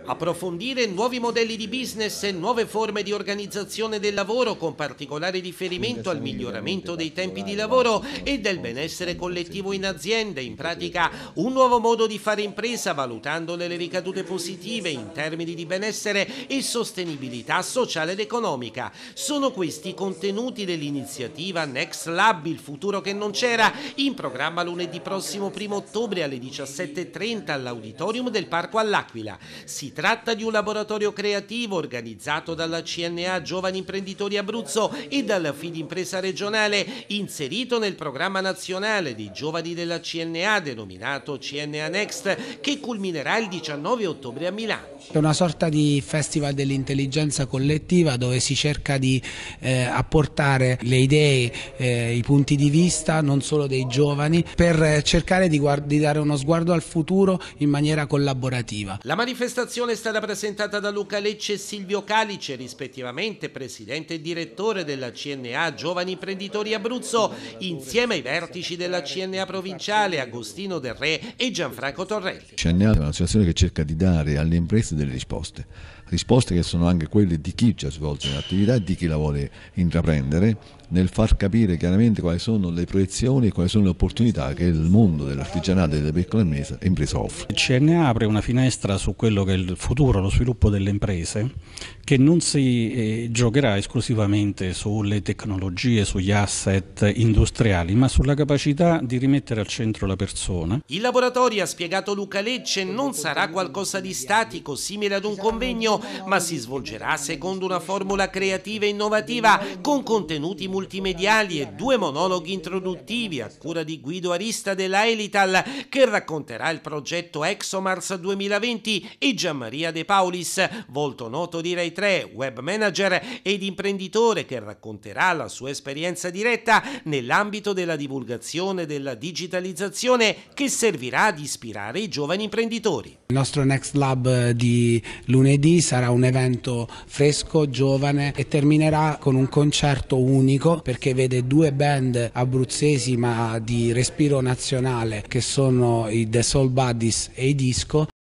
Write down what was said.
Approfondire nuovi modelli di business e nuove forme di organizzazione del lavoro con particolare riferimento al miglioramento dei tempi di lavoro e del benessere collettivo in azienda, in pratica un nuovo modo di fare impresa valutandone le ricadute positive in termini di benessere e sostenibilità sociale ed economica. Sono questi i contenuti dell'iniziativa Next Lab, il futuro che non c'era, in programma lunedì prossimo 1 ottobre alle 17:30 all'Auditorium del Parco all'Aquila. Si tratta di un laboratorio creativo organizzato dalla CNA Giovani Imprenditori Abruzzo e dalla Fidimpresa regionale, inserito nel programma nazionale dei giovani della CNA denominato CNA Next, che culminerà il 19 ottobre a Milano. È una sorta di festival dell'intelligenza collettiva dove si cerca di apportare le idee, i punti di vista non solo dei giovani per cercare di dare uno sguardo al futuro in maniera collaborativa. La manifestazione è stata presentata da Luca Lecce e Silvio Calice, rispettivamente presidente e direttore della CNA Giovani Imprenditori Abruzzo, insieme ai vertici della CNA provinciale Agostino Del Re e Gianfranco Torrelli. CNA è un'associazione che cerca di dare alle imprese delle risposte che sono anche quelle di chi già svolge l'attività e di chi la vuole intraprendere, nel far capire chiaramente quali sono le proiezioni e quali sono le opportunità che il mondo dell'artigianato e delle piccole imprese offre. Il CNA apre una finestra su quello che è il futuro, lo sviluppo delle imprese, che non si giocherà esclusivamente sulle tecnologie, sugli asset industriali, ma sulla capacità di rimettere al centro la persona. Il laboratorio, ha spiegato Luca Lecce, non sarà qualcosa di statico, simile ad un convegno, ma si svolgerà secondo una formula creativa e innovativa, con contenuti multimediali e 2 monologhi introduttivi a cura di Guido Arista della Elital, che racconterà il progetto ExoMars 2020, e Gianmaria De Paulis, volto noto di Rai 3, web manager ed imprenditore, che racconterà la sua esperienza diretta nell'ambito della divulgazione della digitalizzazione, che servirà ad ispirare i giovani imprenditori. Il nostro Next Lab di lunedì sarà un evento fresco, giovane, e terminerà con un concerto unico perché vede 2 band abruzzesi ma di respiro nazionale, che sono i The Soul Buddies e i Disco.